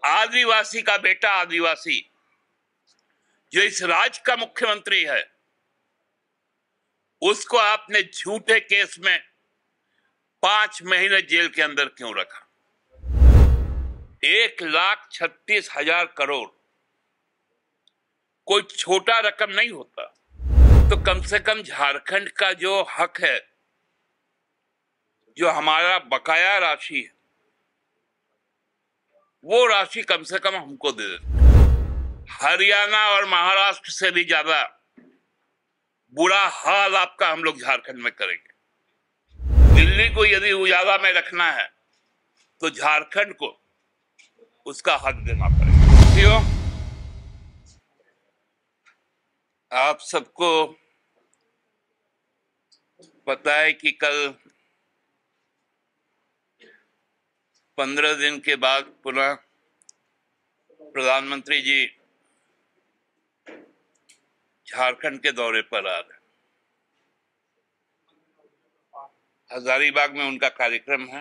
आदिवासी का बेटा आदिवासी जो इस राज्य का मुख्यमंत्री है, उसको आपने झूठे केस में 5 महीने जेल के अंदर क्यों रखा? 1,36,000 करोड़ कोई छोटा रकम नहीं होता। तो कम से कम झारखंड का जो हक है, जो हमारा बकाया राशि है, वो राशि कम से कम हमको दे देते। हरियाणा और महाराष्ट्र से भी ज्यादा बुरा हाल आपका हम लोग झारखंड में करेंगे। दिल्ली को यदि उजाला में रखना है तो झारखंड को उसका हक देना पड़ेगा। क्यों? आप सबको पता है कि कल 15 दिन के बाद पुनः प्रधानमंत्री जी झारखंड के दौरे पर आ रहे हैं। हजारीबाग में उनका कार्यक्रम है।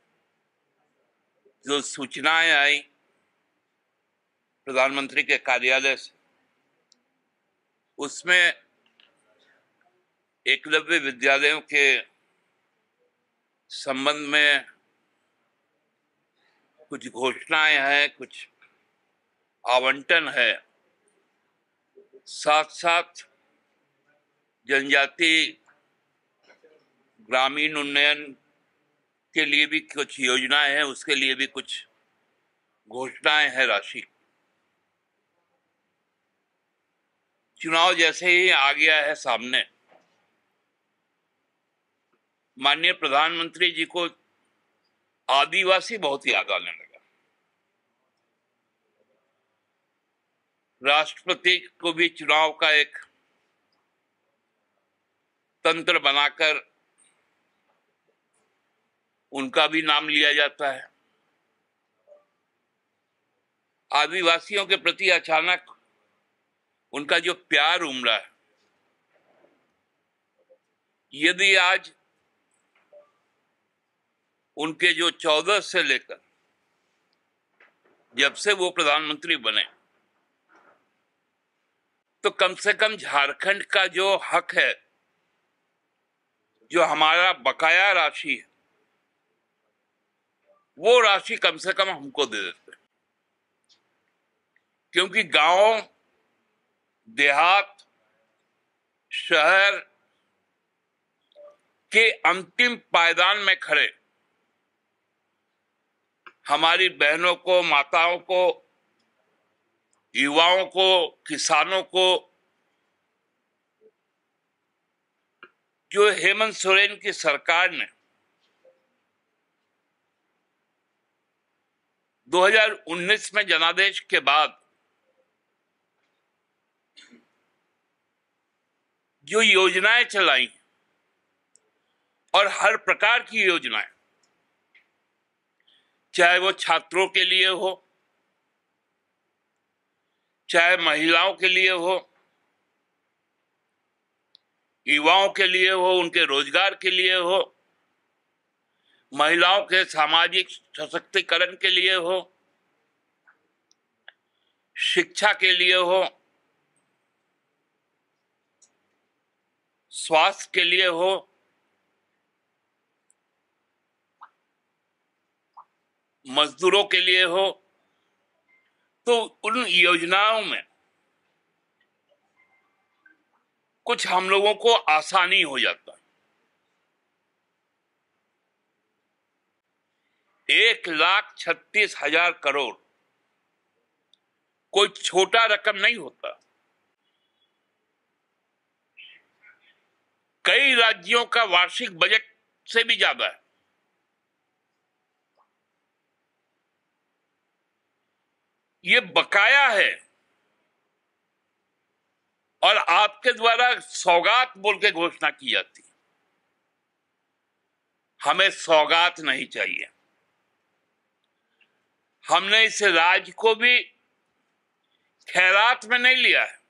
जो सूचनाएं आई प्रधानमंत्री के कार्यालय से, उसमें एकलव्य विद्यालयों के संबंध में कुछ घोषणाएं हैं, कुछ आवंटन है, साथ साथ जनजाति ग्रामीण उन्नयन के लिए भी कुछ योजनाएं हैं, उसके लिए भी कुछ घोषणाएं हैं राशि। चुनाव जैसे ही आ गया है सामने, माननीय प्रधानमंत्री जी को आदिवासी बहुत याद आने लगा। राष्ट्रपति को भी चुनाव का एक तंत्र बनाकर उनका भी नाम लिया जाता है। आदिवासियों के प्रति अचानक उनका जो प्यार उमड़ा है, यदि आज उनके जो 14 से लेकर जब से वो प्रधानमंत्री बने, तो कम से कम झारखंड का जो हक है, जो हमारा बकाया राशि है, वो राशि कम से कम हमको दे देते। क्योंकि गांव, देहात, शहर के अंतिम पायदान में खड़े हमारी बहनों को, माताओं को, युवाओं को, किसानों को जो हेमंत सोरेन की सरकार ने 2019 में जनादेश के बाद जो योजनाएं चलाई, और हर प्रकार की योजनाएं, चाहे वो छात्रों के लिए हो, चाहे महिलाओं के लिए हो, युवाओं के लिए हो, उनके रोजगार के लिए हो, महिलाओं के सामाजिक सशक्तिकरण के लिए हो, शिक्षा के लिए हो, स्वास्थ्य के लिए हो, मजदूरों के लिए हो, तो उन योजनाओं में कुछ हम लोगों को आसानी हो जाता। 1,36,000 करोड़ कोई छोटा रकम नहीं होता। कई राज्यों का वार्षिक बजट से भी ज्यादा है। ये बकाया है, और आपके द्वारा सौगात बोल के घोषणा की जाती। हमें सौगात नहीं चाहिए। हमने इस राज्य को भी खैरात में नहीं लिया है,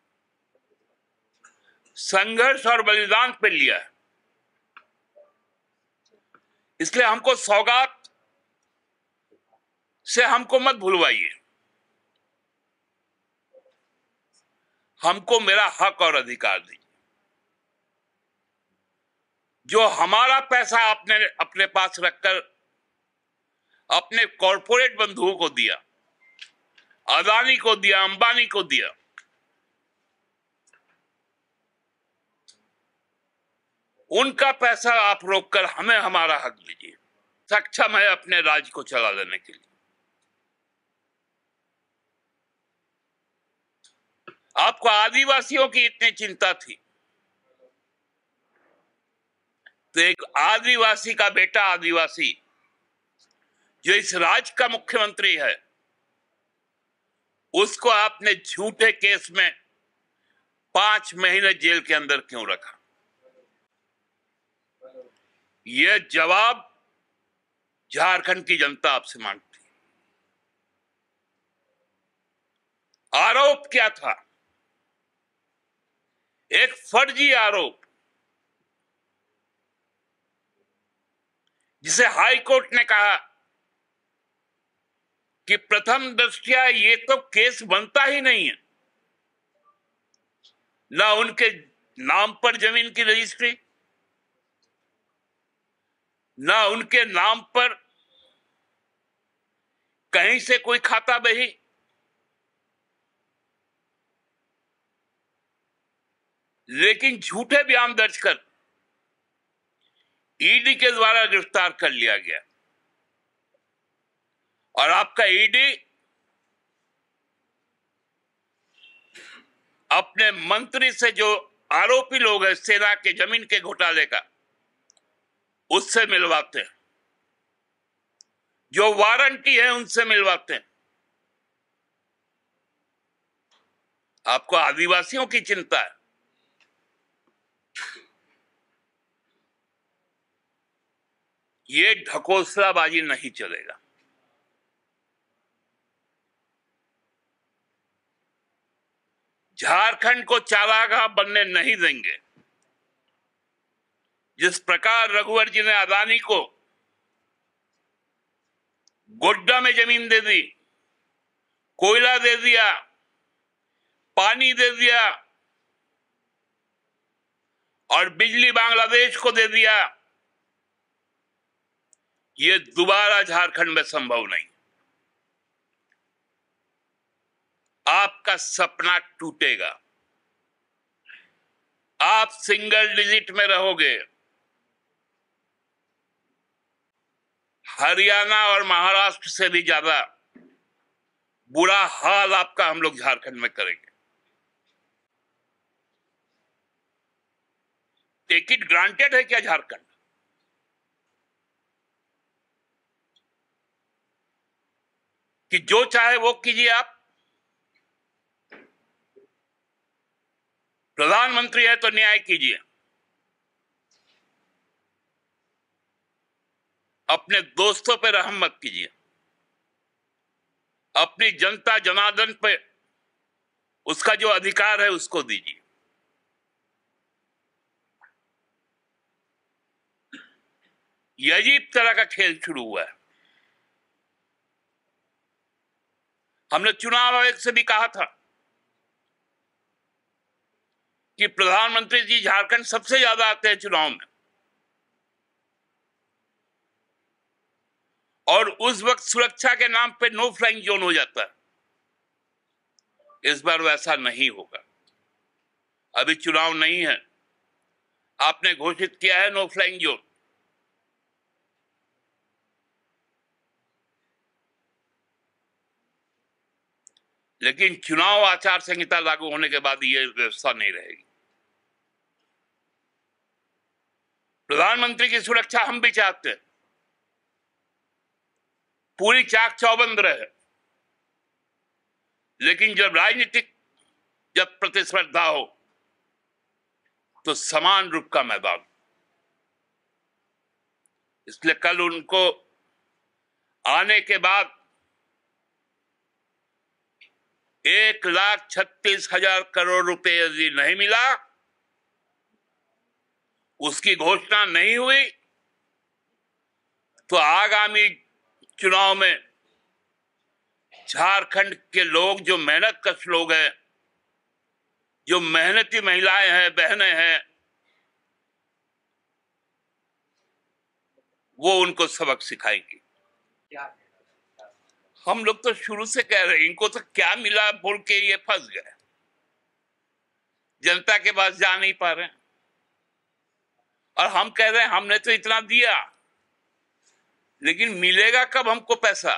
संघर्ष और बलिदान पे लिया है। इसलिए हमको सौगात से हमको मत भूलवाइए। हमको मेरा हक और अधिकार दीजिए। जो हमारा पैसा आपने अपने पास रखकर अपने कॉरपोरेट बंधुओं को दिया, अदानी को दिया, अंबानी को दिया, उनका पैसा आप रोककर हमें हमारा हक दीजिए। सक्षम है अपने राज्य को चला लेने के लिए। आपको आदिवासियों की इतनी चिंता थी तो एक आदिवासी का बेटा, आदिवासी जो इस राज्य का मुख्यमंत्री है, उसको आपने झूठे केस में 5 महीने जेल के अंदर क्यों रखा? यह जवाब झारखंड की जनता आपसे मांगती है। आरोप क्या था? एक फर्जी आरोप, जिसे हाई कोर्ट ने कहा कि प्रथम दृष्टया ये तो केस बनता ही नहीं है। ना उनके नाम पर जमीन की रजिस्ट्री, ना उनके नाम पर कहीं से कोई खाता बही, लेकिन झूठे बयान दर्ज कर ईडी के द्वारा गिरफ्तार कर लिया गया। और आपका ईडी अपने मंत्री से, जो आरोपी लोग हैं सेना के जमीन के घोटाले का, उससे मिलवाते हैं, जो वारंटी है उनसे मिलवाते हैं। आपको आदिवासियों की चिंता है। ये ढकोसलाबाजी नहीं चलेगा। झारखंड को चारागाह बनने नहीं देंगे। जिस प्रकार रघुवर जी ने अदानी को गोड्डा में जमीन दे दी, कोयला दे दिया, पानी दे दिया और बिजली बांग्लादेश को दे दिया, ये दोबारा झारखंड में संभव नहीं। आपका सपना टूटेगा। आप सिंगल डिजिट में रहोगे। हरियाणा और महाराष्ट्र से भी ज्यादा बुरा हाल आपका हम लोग झारखंड में करेंगे। टेक इट ग्रांटेड है क्या झारखंड? कि जो चाहे वो कीजिए आप? प्रधानमंत्री है तो न्याय कीजिए। अपने दोस्तों पे रहम मत कीजिए। अपनी जनता जनार्दन पे उसका जो अधिकार है उसको दीजिए। ये अजीब तरह का खेल शुरू हुआ है। हमने चुनाव आयोग से भी कहा था कि प्रधानमंत्री जी झारखंड सबसे ज्यादा आते हैं चुनाव में, और उस वक्त सुरक्षा के नाम पे नो फ्लाइंग जोन हो जाता है। इस बार वैसा नहीं होगा। अभी चुनाव नहीं है, आपने घोषित किया है नो फ्लाइंग जोन, लेकिन चुनाव आचार संहिता लागू होने के बाद यह व्यवस्था नहीं रहेगी। प्रधानमंत्री की सुरक्षा हम भी चाहते हैं, पूरी चाक चौबंद रहे, लेकिन जब प्रतिस्पर्धा हो तो समान रूप का मैदान। इसलिए कल उनको आने के बाद 1,36,000 करोड़ रुपए यदि नहीं मिला, उसकी घोषणा नहीं हुई, तो आगामी चुनाव में झारखंड के लोग जो मेहनत कश लोग हैं, जो मेहनती महिलाएं हैं, बहनें हैं, वो उनको सबक सिखाएंगी। हम लोग तो शुरू से कह रहे हैं, इनको तो क्या मिला बोल के ये फंस गए, जनता के पास जा नहीं पा रहे हैं। और हम कह रहे हैं हमने तो इतना दिया, लेकिन मिलेगा कब हमको पैसा?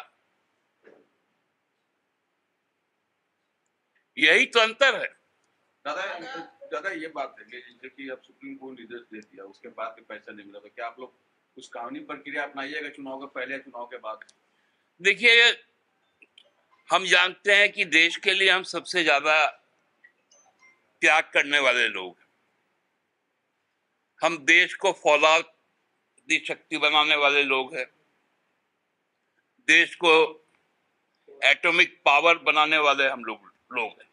यही तो अंतर है। दादा ये बात है जैसे कि अब सुप्रीम कोर्ट निर्देश दे दिया, उसके बाद भी पैसा नहीं मिला, तो क्या आप लोग कुछ कानूनी प्रक्रिया अपनाइएगा चुनाव के पहले, चुनाव के बाद? देखिए, हम जानते हैं कि देश के लिए हम सबसे ज्यादा त्याग करने वाले लोग हैं। हम देश को फौलादी शक्ति बनाने वाले लोग हैं, देश को एटॉमिक पावर बनाने वाले हम लोग हैं।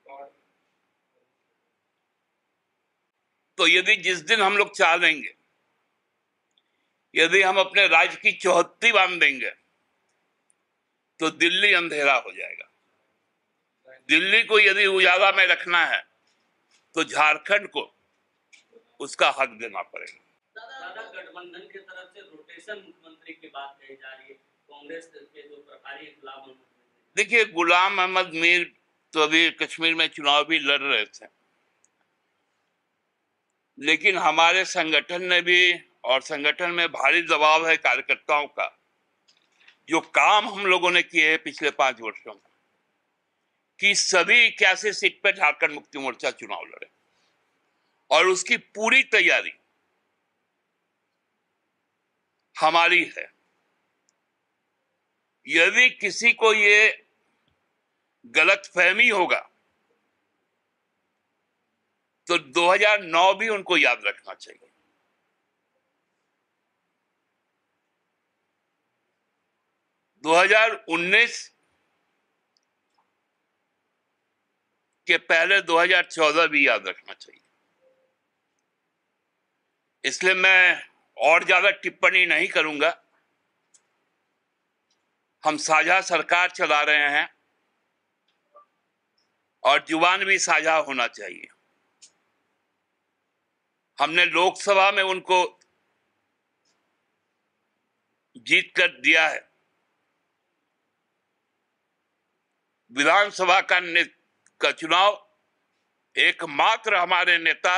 तो यदि जिस दिन हम लोग चाह लेंगे, यदि हम अपने राज्य की चौहत्ती बांध देंगे, तो दिल्ली अंधेरा हो जाएगा। दिल्ली को यदि उजाला में रखना है तो झारखंड को उसका हक देना पड़ेगा। दादा, गठबंधन की तरफ से रोटेशन मुख्यमंत्री की बात कही जा रही है, कांग्रेस के जो प्रभारी गुलाम अहमद। देखिए, गुलाम अहमद मीर तो अभी कश्मीर में चुनाव भी लड़ रहे थे, लेकिन हमारे संगठन ने भी, और संगठन में भारी दबाव है कार्यकर्ताओं का, जो काम हम लोगों ने किए हैं पिछले 5 वर्षों में, कि सभी 81 सीट पे झारखंड मुक्ति मोर्चा चुनाव लड़े, और उसकी पूरी तैयारी हमारी है। यदि किसी को ये गलतफहमी होगा तो 2009 भी उनको याद रखना चाहिए। 2019 के पहले 2014 भी याद रखना चाहिए। इसलिए मैं और ज्यादा टिप्पणी नहीं करूंगा। हम साझा सरकार चला रहे हैं और जुबान भी साझा होना चाहिए। हमने लोकसभा में उनको जीत कर दिया है। विधानसभा का चुनाव एकमात्र हमारे नेता,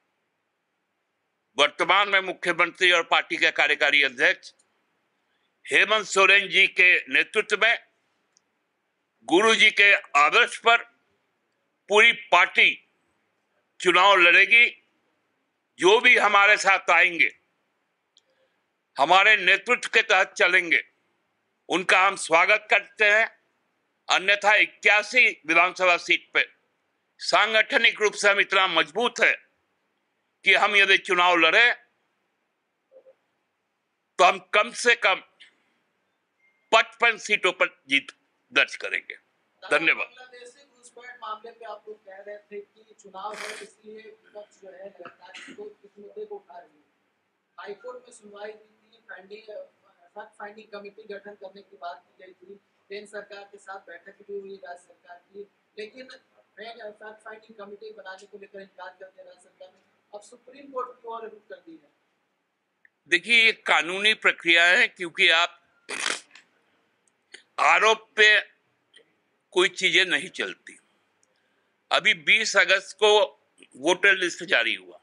वर्तमान में मुख्यमंत्री और पार्टी के कार्यकारी अध्यक्ष हेमंत सोरेन जी के नेतृत्व में, गुरु जी के आदर्श पर पूरी पार्टी चुनाव लड़ेगी। जो भी हमारे साथ आएंगे, हमारे नेतृत्व के तहत चलेंगे, उनका हम स्वागत करते हैं। अन्यथा 81 विधानसभा सीट पे सांगठनिक रूप से हम इतना मजबूत है कि हम यदि चुनाव लड़े तो हम कम से कम 55 सीटों पर जीत दर्ज करेंगे। धन्यवाद। बांग्लादेशी घुसपैठ मामले पे आप लोग कह रहे थे कि चुनाव है, इसलिए विपक्ष जो है लगातार इस मुद्दे को उठा रही है। हाईकोर्ट में सुनवाई हुई थी, फैक्ट फाइंडिंग कमेटी गठन करने की बात की गई थी, केंद्र सरकार के साथ बैठक भी हुई राज्य सरकार की, लेकिन फैक्ट फाइंडिंग कमेटी बनाने को लेकर इनकार कर दिया राज्य सरकार ने। अब सुप्रीम कोर्ट की ओर रुख कर दी है। देखिए, ये कानूनी प्रक्रिया है, क्योंकि आप आरोप पे कोई चीजें नहीं चलती। अभी 20 अगस्त को वोटर लिस्ट जारी हुआ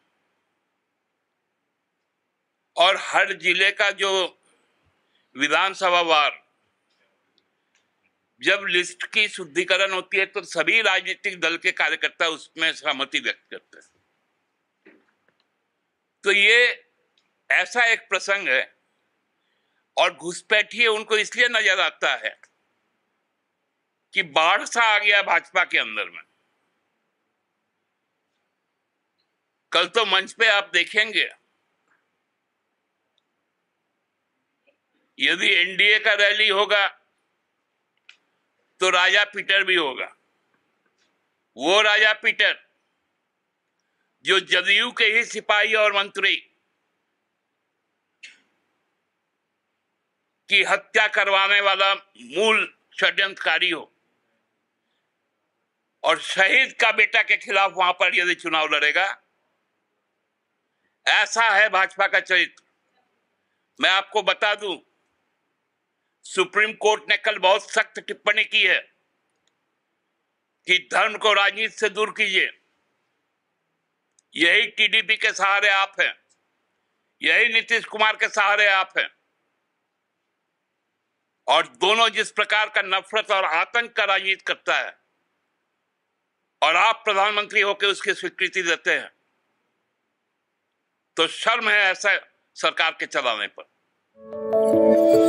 और हर जिले का जो विधानसभा वार जब लिस्ट की शुद्धिकरण होती है तो सभी राजनीतिक दल के कार्यकर्ता उसमें सहमति व्यक्त करते हैं। तो ये ऐसा एक प्रसंग है, और घुसपैठिए उनको इसलिए नजर आता है कि बाढ़ सा आ गया भाजपा के अंदर में। कल तो मंच पे आप देखेंगे, यदि एनडीए का रैली होगा तो राजा पीटर भी होगा। वो राजा पीटर जो जदयू के ही सिपाही और मंत्री की हत्या करवाने वाला मूल षड्यंत्रकारी हो और शहीद का बेटा के खिलाफ वहां पर यदि चुनाव लड़ेगा, ऐसा है भाजपा का चरित्र। मैं आपको बता दूं, सुप्रीम कोर्ट ने कल बहुत सख्त टिप्पणी की है कि धर्म को राजनीति से दूर कीजिए। यही टीडीपी के सहारे आप हैं, यही नीतीश कुमार के सहारे आप हैं, और दोनों जिस प्रकार का नफरत और आतंक का राजनीति करता है और आप प्रधानमंत्री होकर उसकी स्वीकृति देते हैं, तो शर्म है ऐसा सरकार के चलाने पर।